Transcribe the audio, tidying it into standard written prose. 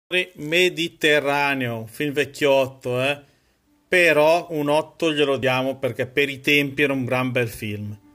Mediterraneo, film vecchiotto, però un 8 glielo diamo perché per i tempi era un gran bel film.